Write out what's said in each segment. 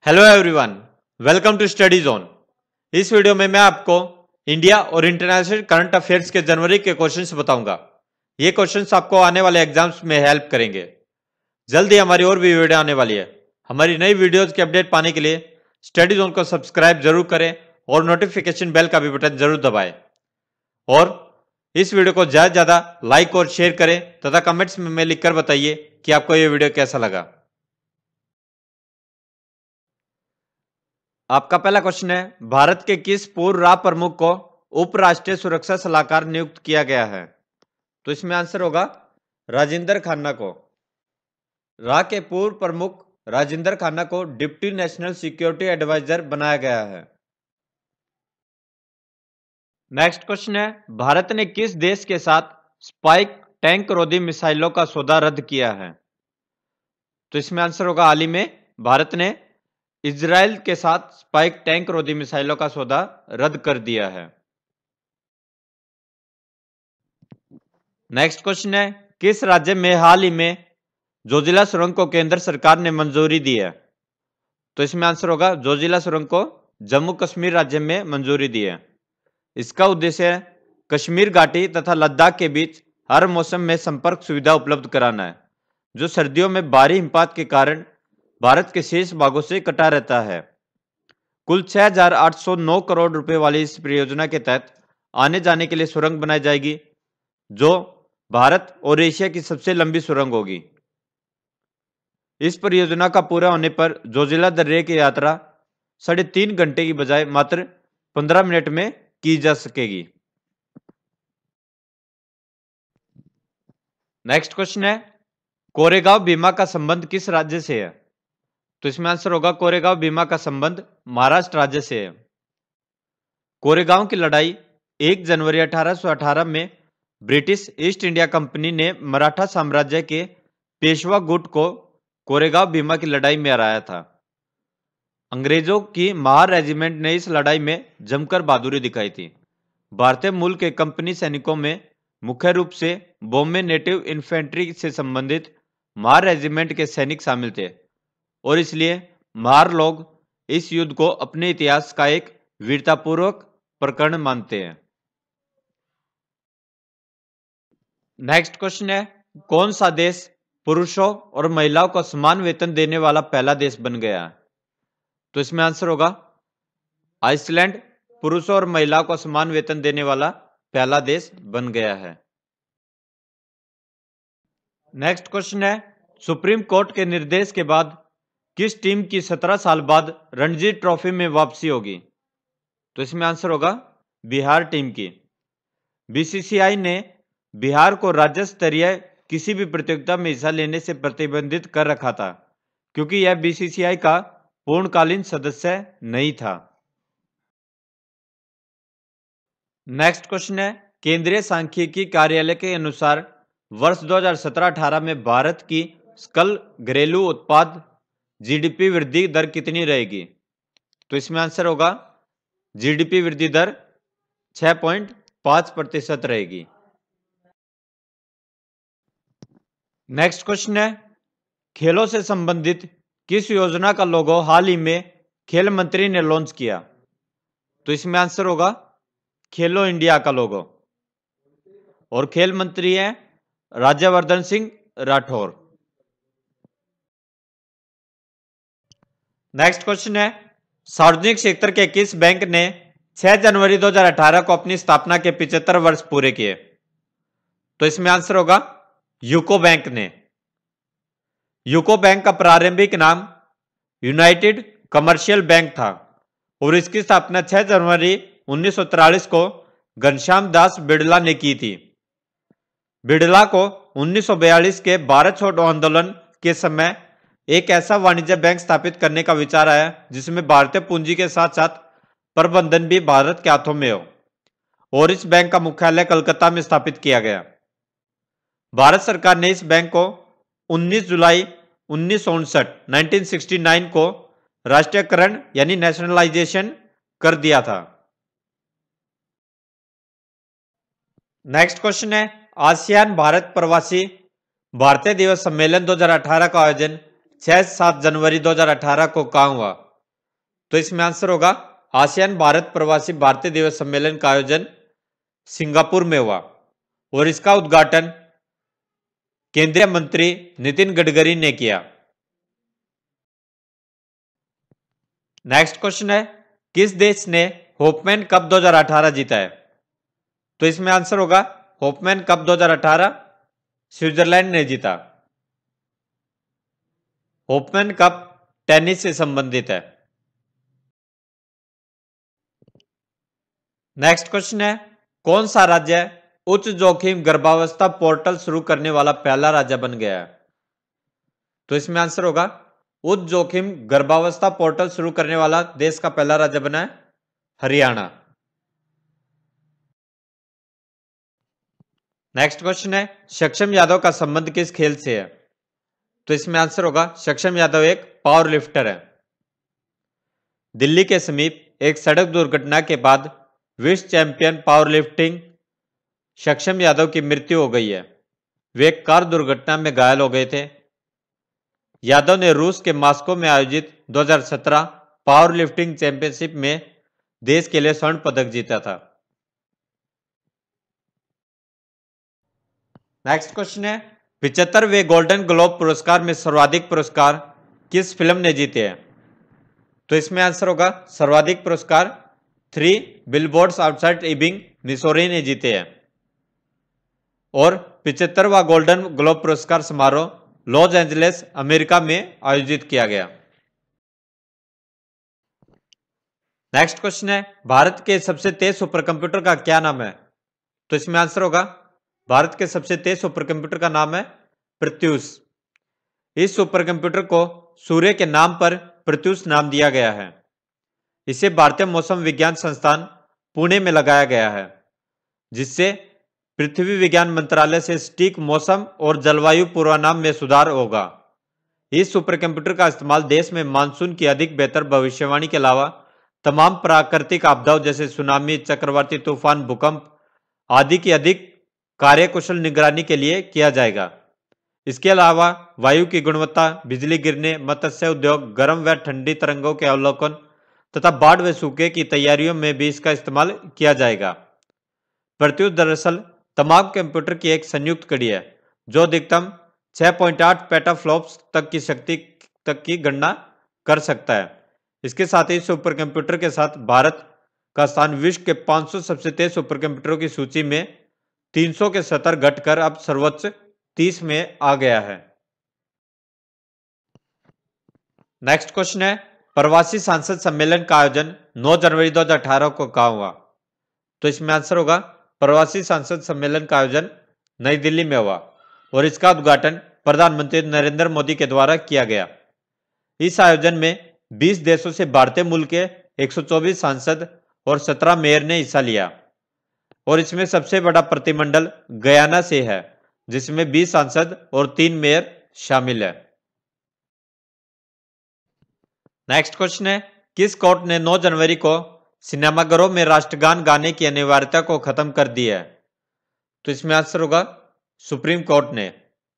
Hello everyone, welcome to study zone. इस video में मैं आपको इंडिया और इंटरनेशनल करंट अफेयर्स के जनवरी के क्वेश्चंस बताऊंगा। ये क्वेश्चंस आपको आने वाले एग्जाम्स में हेल्प करेंगे। जल्दी हमारी और भी वीडियो आने वाली है। हमारी नई वीडियोस की अपडेट पाने के लिए स्टडी जोन को सब्सक्राइब जरूर करें और नोटिफिकेशन बेल का भी बटन जरूर दबाएं। और इस वीडियो को ज्यादा से ज्यादा लाइक और शेयर करें तथा कमेंट्स में लिखकर बताइए कि आपको ये वीडियो कैसा लगा। आपका पहला क्वेश्चन है, भारत के किस पूर्व राह प्रमुख को उपराष्ट्रीय सुरक्षा सलाहकार नियुक्त किया गया है? तो इसमें आंसर होगा राजेंद्र खन्ना को। राह के पूर्व प्रमुख राजेंद्र खन्ना को डिप्टी नेशनल सिक्योरिटी एडवाइजर बनाया गया है। नेक्स्ट क्वेश्चन है, भारत ने किस देश के साथ स्पाइक टैंक रोधी मिसाइलों का सौदा रद्द किया है? तो इसमें आंसर होगा हाल ही में भारत ने इजराइल के साथ स्पाइक टैंक रोधी मिसाइलों का सौदा रद्द कर दिया है। नेक्स्ट क्वेश्चन है, किस राज्य में हाल ही में जोजिला सुरंग को केंद्र सरकार ने मंजूरी दी है? तो इसमें आंसर होगा जोजिला सुरंग को जम्मू कश्मीर राज्य में मंजूरी दी है। इसका उद्देश्य है कश्मीर घाटी तथा लद्दाख के बीच हर मौसम में संपर्क सुविधा उपलब्ध कराना है, जो सर्दियों में भारी हिमपात के कारण भारत के शेष भागों से कटा रहता है। कुल 6,809 करोड़ रुपए वाली इस परियोजना के तहत आने जाने के लिए सुरंग बनाई जाएगी, जो भारत और एशिया की सबसे लंबी सुरंग होगी। इस परियोजना का पूरा होने पर जोजिला दर्रे की यात्रा 3.5 घंटे की बजाय मात्र 15 मिनट में की जा सकेगी। नेक्स्ट क्वेश्चन है, कोरेगांव भीमा का संबंध किस राज्य से है? तो इसमें आंसर होगा कोरेगांव भीमा का संबंध महाराष्ट्र राज्य से है। कोरेगांव की लड़ाई 1 जनवरी 1818 में ब्रिटिश ईस्ट इंडिया कंपनी ने मराठा साम्राज्य के पेशवा गुट को कोरेगांव भीमा की लड़ाई में हराया था। अंग्रेजों की महार रेजिमेंट ने इस लड़ाई में जमकर बहादुरी दिखाई थी। भारतीय मूल के कंपनी सैनिकों में मुख्य रूप से बॉम्बे नेटिव इन्फेंट्री से संबंधित महार रेजिमेंट के सैनिक शामिल थे और इसलिए महार लोग इस युद्ध को अपने इतिहास का एक वीरतापूर्वक प्रकरण मानते हैं। नेक्स्ट क्वेश्चन है, कौन सा देश पुरुषों और महिलाओं को समान वेतन देने वाला पहला देश बन गया है? तो इसमें आंसर होगा आइसलैंड पुरुषों और महिलाओं को समान वेतन देने वाला पहला देश बन गया है। नेक्स्ट क्वेश्चन है, सुप्रीम कोर्ट के निर्देश के बाद किस टीम की 17 साल बाद रणजी ट्रॉफी में वापसी होगी? तो इसमें आंसर होगा बिहार टीम की। बीसीसीआई ने बिहार को राज्य स्तरीय किसी भी प्रतियोगिता में हिस्सा लेने से प्रतिबंधित कर रखा था, क्योंकि यह बीसीसीआई का पूर्णकालीन सदस्य नहीं था। नेक्स्ट क्वेश्चन है, केंद्रीय सांख्यिकी कार्यालय के अनुसार वर्ष 2017-18 में भारत की सकल घरेलू उत्पाद जीडीपी वृद्धि दर कितनी रहेगी? तो इसमें आंसर होगा जीडीपी वृद्धि दर 6.5% रहेगी। नेक्स्ट क्वेश्चन है, खेलों से संबंधित किस योजना का लोगो हाल ही में खेल मंत्री ने लॉन्च किया? तो इसमें आंसर होगा खेलो इंडिया का लोगो और खेल मंत्री हैं राज्यवर्धन सिंह राठौर। नेक्स्ट क्वेश्चन है, सार्वजनिक क्षेत्र के किस बैंक ने 6 जनवरी 2018 को अपनी स्थापना के 75 वर्ष पूरे किए? तो इसमें आंसर होगा यूको बैंक ने। यूको बैंक का प्रारंभिक नाम यूनाइटेड कमर्शियल बैंक था और इसकी स्थापना 6 जनवरी 1943 को घनश्याम दास बिड़ला ने की थी। बिड़ला को 1942 के भारत छोड़ो आंदोलन के समय एक ऐसा वाणिज्य बैंक स्थापित करने का विचार आया जिसमें भारतीय पूंजी के साथ साथ प्रबंधन भी भारत के हाथों में हो, और इस बैंक का मुख्यालय कलकत्ता में स्थापित किया गया। भारत सरकार ने इस बैंक को 19 जुलाई 1969 को राष्ट्रीयकरण यानी नेशनलाइजेशन कर दिया था। नेक्स्ट क्वेश्चन है, आसियान भारत प्रवासी भारतीय दिवस सम्मेलन 2018 का आयोजन 6-7 जनवरी 2018 को कहां हुआ? तो इसमें आंसर होगा आसियान भारत प्रवासी भारतीय दिवस सम्मेलन का आयोजन सिंगापुर में हुआ और इसका उद्घाटन केंद्रीय मंत्री नितिन गडकरी ने किया। नेक्स्ट क्वेश्चन है, किस देश ने होपमैन कप 2018 जीता है? तो इसमें आंसर होगा होपमैन कप 2018 स्विट्जरलैंड ने जीता। होपमैन कप टेनिस से संबंधित है। नेक्स्ट क्वेश्चन है, कौन सा राज्य उच्च जोखिम गर्भावस्था पोर्टल शुरू करने वाला पहला राज्य बन गया है? तो इसमें आंसर होगा उच्च जोखिम गर्भावस्था पोर्टल शुरू करने वाला देश का पहला राज्य बना है हरियाणा। नेक्स्ट क्वेश्चन है, सक्षम यादव का संबंध किस खेल से है? तो इसमें आंसर होगा सक्षम यादव एक पावर लिफ्टर है। दिल्ली के समीप एक सड़क दुर्घटना के बाद विश्व चैंपियन पावर लिफ्टिंग सक्षम यादव की मृत्यु हो गई है। वे एक कार दुर्घटना में घायल हो गए थे। यादव ने रूस के मॉस्को में आयोजित 2017 पावर लिफ्टिंग चैंपियनशिप में देश के लिए स्वर्ण पदक जीता था। नेक्स्ट क्वेश्चन है, 75वें गोल्डन ग्लोब पुरस्कार में सर्वाधिक पुरस्कार किस फिल्म ने जीते हैं? तो इसमें आंसर होगा सर्वाधिक पुरस्कार 3 बिलबोर्ड्स आउटसाइड इबिंग मिसौरी ने जीते हैं। और 75वां गोल्डन ग्लोब पुरस्कार समारोह लॉस एंजलिस अमेरिका में आयोजित किया गया। नेक्स्ट क्वेश्चन है, भारत के सबसे तेज सुपर कंप्यूटर का क्या नाम है? तो इसमें आंसर होगा भारत के सबसे तेज सुपर कंप्यूटर का नाम है प्रत्यूष। इस सुपर कंप्यूटर को सूर्य के नाम पर प्रत्यूष नाम दिया गया है। इसे भारतीय मौसम विज्ञान संस्थान पुणे में लगाया गया है, जिससे पृथ्वी विज्ञान मंत्रालय से सटीक मौसम और जलवायु पूर्वानुमान में सुधार होगा। इस सुपर कंप्यूटर का इस्तेमाल देश में मानसून की अधिक बेहतर भविष्यवाणी के अलावा तमाम प्राकृतिक आपदाओं जैसे सुनामी, चक्रवाती तूफान, भूकंप आदि की अधिक कार्यकुशल निगरानी के लिए किया जाएगा। इसके अलावा वायु की गुणवत्ता, बिजली गिरने, मत्स्य उद्योग, गर्म व ठंडी तरंगों के अवलोकन तथा बाढ़ व सूखे की तैयारियों में भी इसका इस्तेमाल किया जाएगा। प्रत्यूष दरअसल तमाम कंप्यूटर की एक संयुक्त कड़ी है जो अधिकतम 6.8 पेटाफ्लॉप्स तक की शक्ति तक की गणना कर सकता है। इसके साथ ही सुपर कंप्यूटर के साथ भारत का स्थान विश्व के 500 सबसे तेज सुपर कंप्यूटरों की सूची में 300 के स्तर घटकर अब सर्वोच्च 30 में आ गया है। नेक्स्ट क्वेश्चन है, प्रवासी सांसद सम्मेलन का आयोजन 9 जनवरी 2018 को कहां हुआ? तो इसमें आंसर होगा प्रवासी सांसद सम्मेलन का आयोजन नई दिल्ली में हुआ और इसका उद्घाटन प्रधानमंत्री नरेंद्र मोदी के द्वारा किया गया। इस आयोजन में 20 देशों से भारतीय मूल के 124 सांसद और 17 मेयर ने हिस्सा लिया और इसमें सबसे बड़ा प्रतिमंडल गयाना से है, जिसमें 20 सांसद और 3 मेयर शामिल है। नेक्स्ट क्वेश्चन है, किस कोर्ट ने 9 जनवरी को सिनेमाघरों में राष्ट्रगान गाने की अनिवार्यता को खत्म कर दी है? तो इसमें आंसर होगा सुप्रीम कोर्ट ने।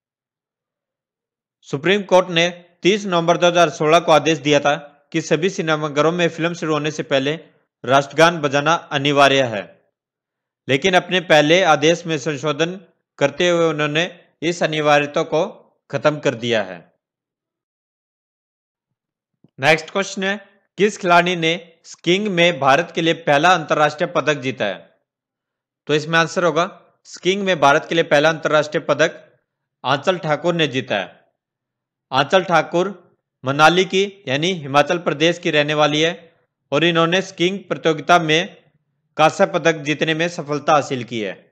सुप्रीम कोर्ट ने 30 नवंबर 2016 को आदेश दिया था कि सभी सिनेमाघरों में फिल्म शुरू होने से पहले राष्ट्रगान बजाना अनिवार्य है, लेकिन अपने पहले आदेश में संशोधन करते हुए उन्होंने इस अनिवार्यता को खत्म कर दिया है। नेक्स्ट क्वेश्चन है, किस खिलाड़ी ने स्कीइंग में भारत के लिए पहला अंतरराष्ट्रीय पदक जीता है? तो इसमें आंसर होगा स्कीइंग में भारत के लिए पहला अंतरराष्ट्रीय पदक आंचल ठाकुर ने जीता है। आंचल ठाकुर मनाली की यानी हिमाचल प्रदेश की रहने वाली है और इन्होंने स्कीइंग प्रतियोगिता में कांस्य पदक जीतने में सफलता हासिल की है।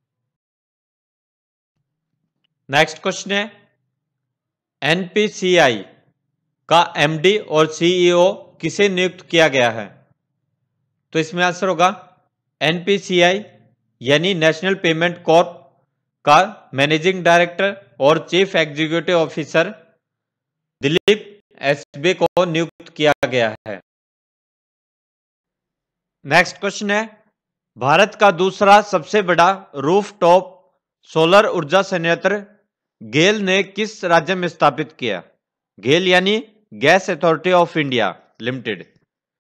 नेक्स्ट क्वेश्चन है, एनपीसीआई का एमडी और सीईओ किसे नियुक्त किया गया है? तो इसमें आंसर होगा एनपीसीआई यानी नेशनल पेमेंट कॉर्प का मैनेजिंग डायरेक्टर और chief executive officer Dilip Asbe को नियुक्त किया गया है। नेक्स्ट क्वेश्चन है, भारत का दूसरा सबसे बड़ा रूफटॉप सोलर ऊर्जा संयंत्र गेल ने किस राज्य में स्थापित किया? गेल यानी gas authority of India limited.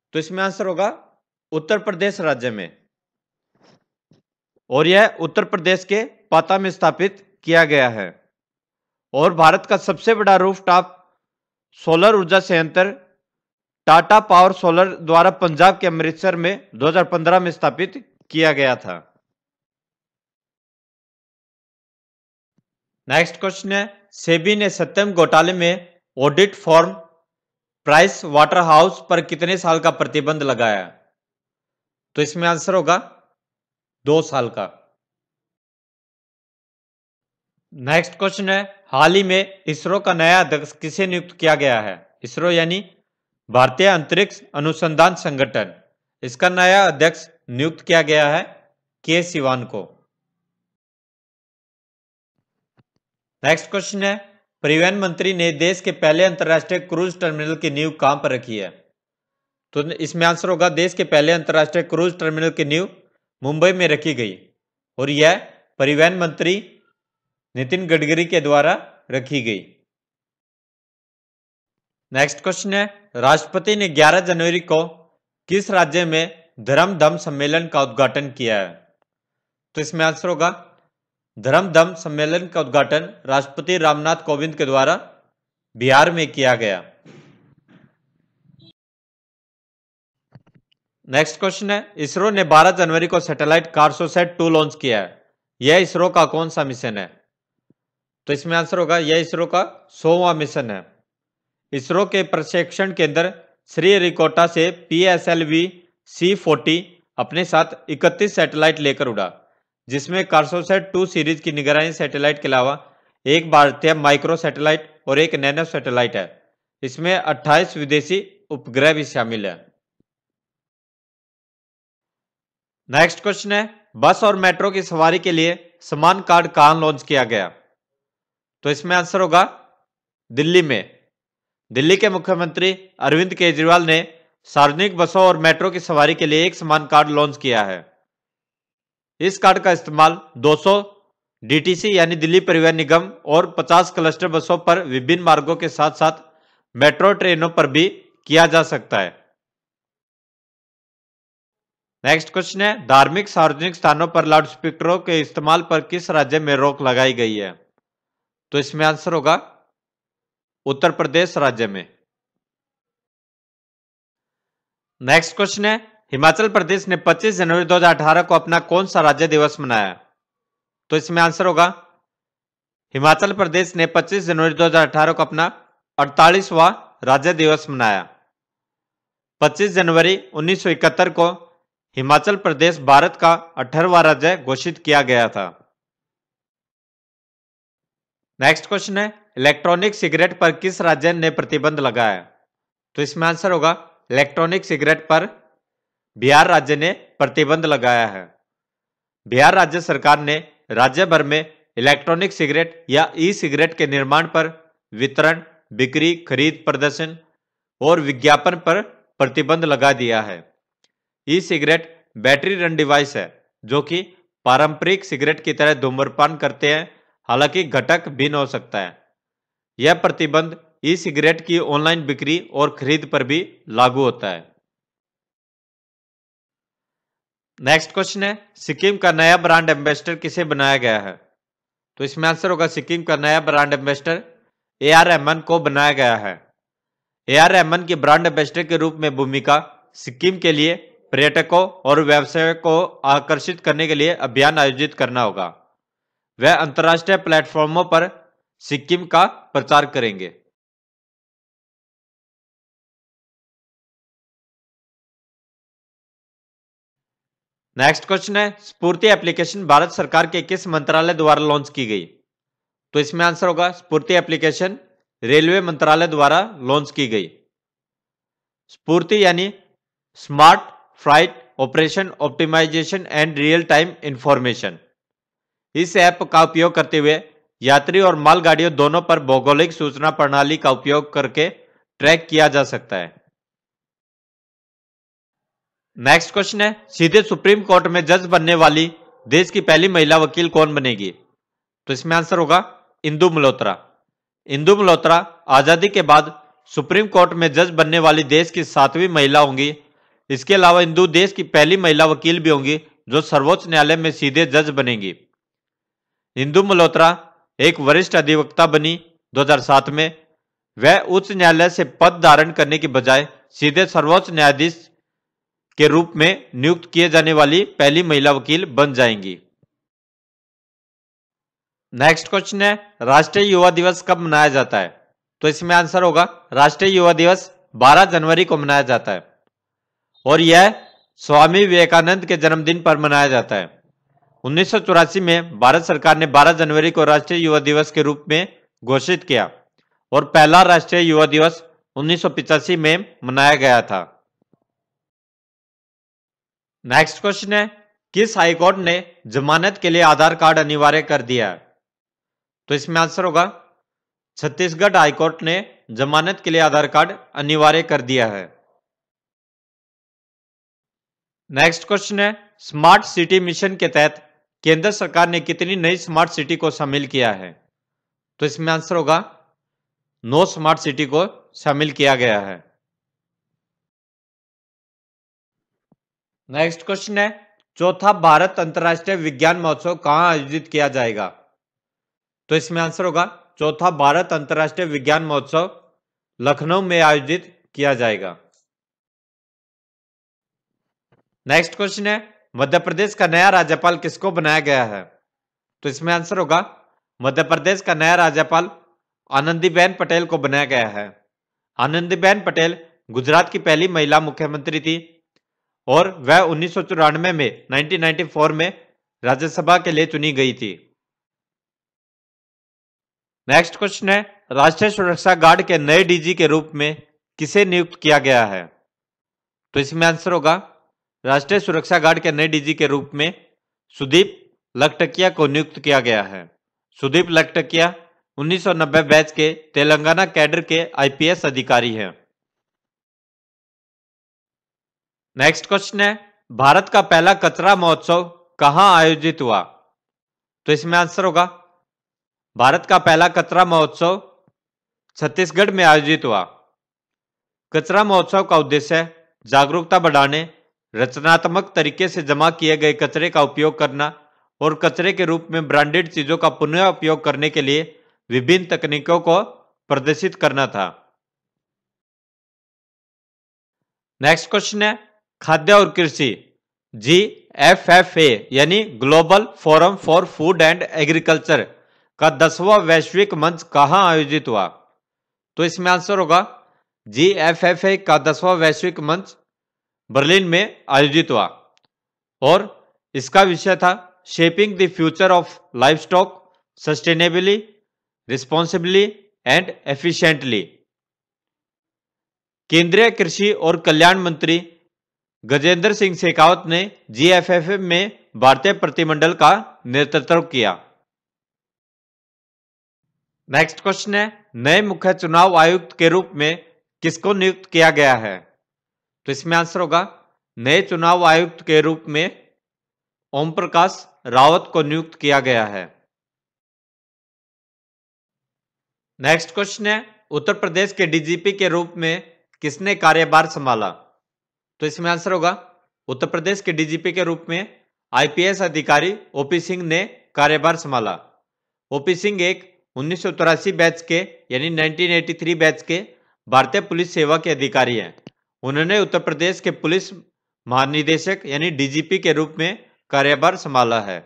तो इसमें आंसर होगा उत्तर प्रदेश राज्य में, और यह उत्तर प्रदेश के पाता में स्थापित किया गया है। और भारत का सबसे बड़ा रूफटॉप सोलर ऊर्जा संयंत्र टाटा पावर सोलर द्वारा पंजाब के अमृतसर में 2015 में स्थापित किया गया था। नेक्स्ट क्वेश्चन है, सेबी ने सत्यम घोटाले में audit firm Price Waterhouse पर कितने साल का प्रतिबंध लगाया? तो इसमें आंसर होगा 2 साल का। नेक्स्ट क्वेश्चन है, हाल ही में इसरो का नया अध्यक्ष किसे नियुक्त किया गया है? इसरो यानी भारतीय अंतरिक्ष अनुसंधान संगठन, इसका नया अध्यक्ष नियुक्त किया गया है के सिवान को। नेक्स्ट क्वेश्चन है, परिवहन मंत्री ने देश के पहले अंतर्राष्ट्रीय क्रूज टर्मिनल की नींव कहां पर रखी है? तो इसमें आंसर होगा देश के पहले अंतर्राष्ट्रीय क्रूज टर्मिनल की नींव मुंबई में रखी गई, और यह परिवहन मंत्री नितिन गडकरी के द्वारा रखी गई। नेक्स्ट क्वेश्चन है, राष्ट्रपति ने 11 जनवरी को किस राज्य में धर्म धम्म सम्मेलन का उद्घाटन किया है? तो इसमें आंसर होगा धर्म धम्म सम्मेलन का उद्घाटन राष्ट्रपति रामनाथ कोविंद के द्वारा बिहार में किया गया। नेक्स्ट क्वेश्चन है, इसरो ने 12 जनवरी को सैटेलाइट कार्टोसैट 2 लॉन्च किया है, यह इसरो का कौन सा मिशन है? तो इसमें आंसर होगा यह इसरो का 100वां मिशन है। इसरो के प्रशिक्षण केंद्र श्रीहरिकोटा से PSLV C40 अपने साथ 31 सैटेलाइट लेकर उड़ा, जिसमें कार्टोसैट 2 सीरीज की निगरानी सैटेलाइट के अलावा एक भारतीय माइक्रो सैटेलाइट और एक नैनो सैटेलाइट है। इसमें 28 विदेशी उपग्रह भी शामिल है। नेक्स्ट क्वेश्चन है, बस और मेट्रो की सवारी के लिए समान कार्ड कहां लॉन्च किया गया? तो इसमें आंसर होगा दिल्ली में। दिल्ली के मुख्यमंत्री अरविंद केजरीवाल ने सार्वजनिक बसों और मेट्रो की सवारी के लिए एक समान कार्ड लॉन्च किया है। इस कार्ड का इस्तेमाल 200 DTC यानी दिल्ली परिवहन निगम और 50 क्लस्टर बसों पर विभिन्न मार्गों के साथ साथ मेट्रो ट्रेनों पर भी किया जा सकता है। नेक्स्ट क्वेश्चन है, धार्मिक सार्वजनिक स्थानों पर लाउडस्पीकरों के इस्तेमाल पर किस राज्य में रोक लगाई गई है? तो इसमें आंसर होगा उत्तर प्रदेश राज्य में। नेक्स्ट क्वेश्चन है, हिमाचल प्रदेश ने 25 जनवरी 2018 को अपना कौन सा राज्य दिवस मनाया? तो इसमें आंसर होगा हिमाचल प्रदेश ने 25 जनवरी 2018 को अपना 48वां राज्य दिवस मनाया। 25 जनवरी 1971 को हिमाचल प्रदेश भारत का 18वां राज्य घोषित किया गया था। नेक्स्ट क्वेश्चन है, इलेक्ट्रॉनिक सिगरेट पर किस राज्य ने प्रतिबंध लगाया? तो इसमें आंसर होगा इलेक्ट्रॉनिक सिगरेट पर बिहार राज्य ने प्रतिबंध लगाया है। बिहार राज्य सरकार ने राज्य भर में इलेक्ट्रॉनिक सिगरेट या ई सिगरेट के निर्माण पर, वितरण, बिक्री, खरीद, प्रदर्शन और विज्ञापन पर प्रतिबंध लगा दिया है। E cigarette battery run device है जो कि पारंपरिक सिगरेट की तरह धूम्रपान करते हैं, हालांकि घटक भिन्न हो सकता है। यह प्रतिबंध ई सिगरेट की ऑनलाइन बिक्री और खरीद पर भी लागू होता है। नेक्स्ट क्वेश्चन है, सिक्किम का नया ब्रांड एम्बेसडर किसे बनाया गया है? तो इसमें आंसर होगा सिक्किम का नया ब्रांड एम्बेसडर AR रहमान को बनाया गया है। AR रहमान की ब्रांड एम्बेसडर के रूप में भूमिका सिक्किम के लिए पर्यटकों और व्यवसायों को आकर्षित करने के लिए अभियान आयोजित करना होगा। वह अंतर्राष्ट्रीय प्लेटफॉर्मों पर सिक्किम का प्रचार करेंगे। नेक्स्ट क्वेश्चन है, स्फूर्ति एप्लीकेशन भारत सरकार के किस मंत्रालय द्वारा लॉन्च की गई? तो इसमें आंसर होगा स्फूर्ति एप्लीकेशन रेलवे मंत्रालय द्वारा लॉन्च की गई। स्फूर्ति यानी smart flight operation optimisation and real time information. इस ऐप का उपयोग करते हुए यात्री और मालगाड़ियों दोनों पर भौगोलिक सूचना प्रणाली का उपयोग करके ट्रैक किया जा सकता है। नेक्स्ट क्वेश्चन है, सीधे सुप्रीम कोर्ट में जज बनने वाली देश की पहली महिला वकील कौन बनेगी? तो इसमें आंसर होगा इंदु मल्होत्रा। इंदु मल्होत्रा आजादी के बाद सुप्रीम कोर्ट में जज बनने वाली देश की 7वीं महिला होंगी इसके अलावा इंदु देश की पहली महिला वकील भी होंगी जो सर्वोच्च न्यायालय में सीधे जज बनेंगी। इंदु मल्होत्रा एक वरिष्ठ अधिवक्ता बनी 2007 में। वह उच्च न्यायालय से पद धारण करने की बजाय सीधे सर्वोच्च न्यायाधीश के रूप में नियुक्त किए जाने वाली पहली महिला वकील बन जाएंगी। नेक्स्ट क्वेश्चन है, राष्ट्रीय युवा दिवस कब मनाया जाता है? तो इसमें आंसर होगा राष्ट्रीय युवा दिवस 12 जनवरी को मनाया जाता है और यह स्वामी विवेकानंद के जन्मदिन पर मनाया जाता है। 1984 में भारत सरकार ने 12 जनवरी को राष्ट्रीय युवा दिवस के रूप में घोषित किया और पहला राष्ट्रीय युवा दिवस 1985 में मनाया गया था। नेक्स्ट क्वेश्चन है, किस हाईकोर्ट ने जमानत के लिए आधार कार्ड अनिवार्य कर दिया है? तो इसमें आंसर होगा छत्तीसगढ़ हाईकोर्ट ने जमानत के लिए आधार कार्ड अनिवार्य कर दिया है। नेक्स्ट क्वेश्चन है, स्मार्ट सिटी मिशन के तहत केंद्र सरकार ने कितनी नई स्मार्ट सिटी को शामिल किया है? तो इसमें आंसर होगा 9 स्मार्ट सिटी को शामिल किया गया है। नेक्स्ट क्वेश्चन है, चौथा भारत अंतर्राष्ट्रीय विज्ञान महोत्सव कहां आयोजित किया जाएगा? तो इसमें आंसर होगा चौथा भारत अंतर्राष्ट्रीय विज्ञान महोत्सव लखनऊ में आयोजित किया जाएगा। नेक्स्ट क्वेश्चन है, मध्य प्रदेश का नया राज्यपाल किसको बनाया गया है? तो इसमें आंसर होगा मध्य प्रदेश का नया राज्यपाल आनंदीबेन पटेल को बनाया गया है। आनंदीबेन पटेल गुजरात की पहली महिला मुख्यमंत्री थी और वह 1994 में 1994 में राज्यसभा के लिए चुनी गई थी। नेक्स्ट क्वेश्चन है, राष्ट्रीय सुरक्षा गार्ड के नए डीजी के रूप में किसे नियुक्त किया गया है? तो इसमें आंसर होगा राष्ट्रीय सुरक्षा गार्ड के नए डीजी के रूप में सुदीप लखटकिया को नियुक्त किया गया है। सुदीप लखटकिया 1990 बैच के तेलंगाना कैडर के आईपीएस अधिकारी हैं। नेक्स्ट क्वेश्चन है, भारत का पहला कचरा महोत्सव कहां आयोजित हुआ? तो इसमें आंसर होगा भारत का पहला कचरा महोत्सव छत्तीसगढ़ में आयोजित हुआ। कचरा महोत्सव का उद्देश्य जागरूकता बढ़ाने, रचनात्मक तरीके से जमा किए गए कचरे का उपयोग करना और कचरे के रूप में ब्रांडेड चीजों का पुनः उपयोग करने के लिए विभिन्न तकनीकों को प्रदर्शित करना था। नेक्स्ट क्वेश्चन है, खाद्य और कृषि GFFA यानी global forum for food and agriculture का 10वां वैश्विक मंच कहां आयोजित हुआ? तो इसमें आंसर होगा GFFA का 10वां वैश्विक मंच बर्लिन में आयोजित हुआ और इसका विषय था shaping the future of livestock sustainably, responsibly and efficiently. केंद्रीय कृषि और कल्याण मंत्री गजेंद्र सिंह शेखावत ने GFFA में भारतीय प्रतिनिधिमंडल का नेतृत्व किया। नेक्स्ट क्वेश्चन है, नए मुख्य चुनाव आयुक्त के रूप में किसको नियुक्त किया गया है? तो इसमें आंसर होगा नए चुनाव आयुक्त के रूप में ओम प्रकाश रावत को नियुक्त किया गया है। नेक्स्ट क्वेश्चन है, उत्तर प्रदेश के डीजीपी के रूप में किसने कार्यभार संभाला? तो इसमें आंसर होगा उत्तर प्रदेश के डीजीपी के रूप में आईपीएस अधिकारी ओपी सिंह ने कार्यभार संभाला। ओपी सिंह एक 1983 बैच के यानी 1983 बैच के भारतीय पुलिस सेवा के अधिकारी हैं। उन्होंने उत्तर प्रदेश के पुलिस महानिदेशक यानी डीजीपी के रूप में कार्यभार संभाला है।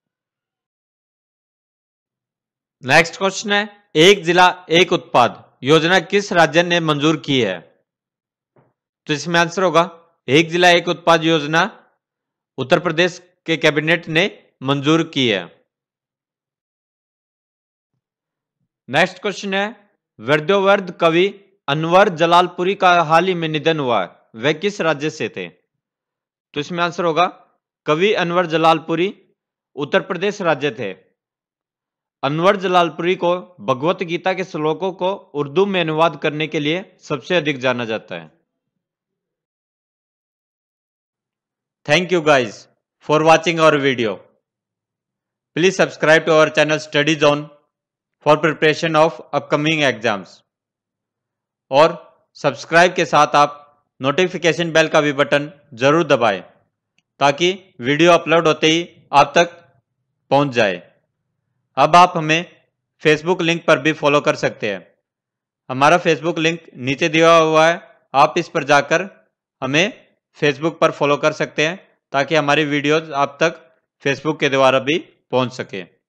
नेक्स्ट क्वेश्चन है, एक जिला एक उत्पाद योजना किस राज्य ने मंजूर की है? तो इसमें आंसर होगा एक जिला एक उत्पाद योजना उत्तर प्रदेश के कैबिनेट ने मंजूर की है। नेक्स्ट क्वेश्चन है, वर्दोवर्द कवि अनवर जलालपुरी का हाल ही में निधन हुआ, वह किस राज्य से थे? तो इसमें आंसर होगा कवि अनवर जलालपुरी उत्तर प्रदेश राज्य थे। अनवर जलालपुरी को भगवत गीता के श्लोकों को उर्दू में अनुवाद करने के लिए सबसे अधिक जाना जाता है। Thank you guys for watching our video. Please subscribe to our channel study zone for preparation of upcoming exams. और सब्सक्राइब के साथ आप नोटिफिकेशन बेल का भी बटन जरूर दबाएं ताकि वीडियो अपलोड होते ही आप तक पहुंच जाए। अब आप हमें फेसबुक लिंक पर भी फॉलो कर सकते हैं। हमारा फेसबुक लिंक नीचे दिया हुआ है, आप इस पर जाकर हमें फेसबुक पर फॉलो कर सकते हैं ताकि हमारी वीडियोज आप तक फेसबुक के द्वारा भी पहुंच सके।